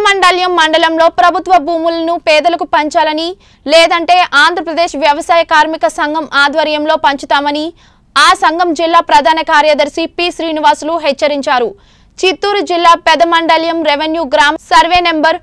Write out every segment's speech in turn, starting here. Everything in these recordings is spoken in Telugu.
పెద్దమండల్యం మండలంలో ప్రభుత్వ భూములను పేదలకు పంచాలని లేదంటే ఆంధ్రప్రదేశ్ వ్యవసాయ కార్మిక సంఘం ఆధ్వర్యంలో పంచుతామని ఆ సంఘం జిల్లా ప్రధాన కార్యదర్శి పి శ్రీనివాసులు హెచ్చరించారు. చిత్తూరు జిల్లా పెద్దమండల్యం రెవెన్యూ గ్రామ సర్వే నెంబర్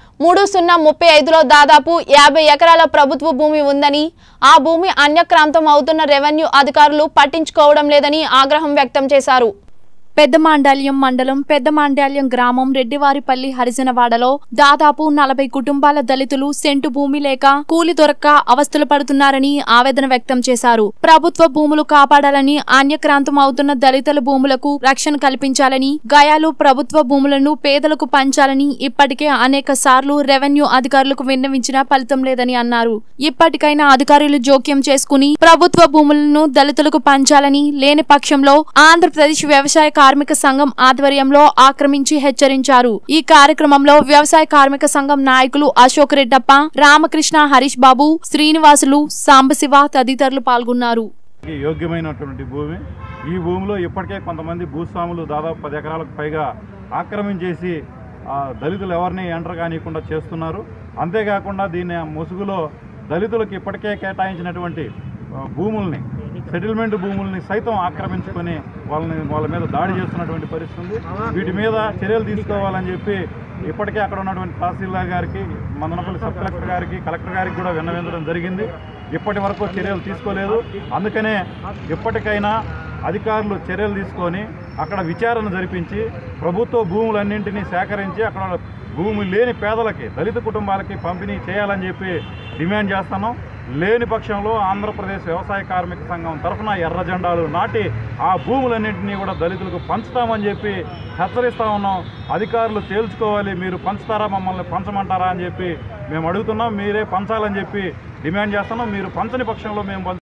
3035లో దాదాపు 50 ఎకరాల ప్రభుత్వ భూమి ఉందని, ఆ భూమి అన్యక్రాంతం అవుతున్న రెవెన్యూ అధికారులు పట్టించుకోవడం లేదని ఆగ్రహం వ్యక్తం చేశారు. పెద్దమండల్యం మండలం పెద్దమండల్యం గ్రామం రెడ్డివారిపల్లి హరిజనవాడలో దాదాపు 40 కుటుంబాల దళితులు సెంటు భూమి లేక కూలి దొరక్క అవస్థలు పడుతున్నారని ఆవేదన వ్యక్తం చేశారు. ప్రభుత్వ భూములు కాపాడాలని, అన్యక్రాంతం అవుతున్న దళితుల భూములకు రక్షణ కల్పించాలని, గయాలు ప్రభుత్వ భూములను పేదలకు పంచాలని ఇప్పటికే అనేక సార్లు రెవెన్యూ అధికారులకు విన్నవించినా ఫలితం లేదని అన్నారు. ఇప్పటికైనా అధికారులు జోక్యం చేసుకుని ప్రభుత్వ భూములను దళితులకు పంచాలని, లేని పక్షంలో ఆంధ్రప్రదేశ్ వ్యవసాయ కార్మిక సంఘం ఆధ్వర్యంలో ఆక్రమించి హెచ్చరించారు. ఈ కార్యక్రమంలో వ్యవసాయ కార్మిక సంఘం నాయకులు అశోక్ రెడ్డప్ప, రామకృష్ణ, హరీష్ బాబు, శ్రీనివాసులు, సాంబశివ తదితరులు పాల్గొన్నారు. యోగ్యమైనటువంటి భూమి. ఈ భూమిలో ఇప్పటికే కొంతమంది భూస్వాములు దాదాపు 10 ఎకరాలకు పైగా ఆక్రమించేసి దళితులు ఎవరిని ఎంటర్ కానియకుండా చేస్తున్నారు. అంతేకాకుండా దీని ముసుగులో దళితులకు ఇప్పటికే కేటాయించినటువంటి భూముల్ని, సెటిల్మెంట్ భూముల్ని సైతం ఆక్రమించుకొని వాళ్ళ మీద దాడి చేస్తున్నటువంటి పరిస్థితి ఉంది. వీటి మీద చర్యలు తీసుకోవాలని చెప్పి ఇప్పటికే అక్కడ ఉన్నటువంటి తహసీల్దార్ గారికి, మదనపల్లి సబ్ కలెక్టర్ గారికి, కలెక్టర్ గారికి కూడా విన్నవించడం జరిగింది. ఇప్పటి వరకు చర్యలు తీసుకోలేదు. అందుకనే ఇప్పటికైనా అధికారులు చర్యలు తీసుకొని అక్కడ విచారణ జరిపించి ప్రభుత్వ భూములన్నింటినీ సేకరించి అక్కడ భూమి లేని పేదలకి, దళిత కుటుంబాలకి పంపిణీ చేయాలని చెప్పి డిమాండ్ చేస్తున్నాం. లేని పక్షంలో ఆంధ్రప్రదేశ్ వ్యవసాయ కార్మిక సంఘం తరఫున ఎర్ర జెండాలు నాటి ఆ భూములన్నింటినీ కూడా దళితులకు పంచుతామని చెప్పి హెచ్చరిస్తూ ఉన్నాం. అధికారులు తేల్చుకోవాలి, మీరు పంచుతారా, మమ్మల్ని పంచమంటారా అని చెప్పి మేము అడుగుతున్నాం. మీరే పంచాలని చెప్పి డిమాండ్ చేస్తున్నాం. మీరు పంచని పక్షంలో మేము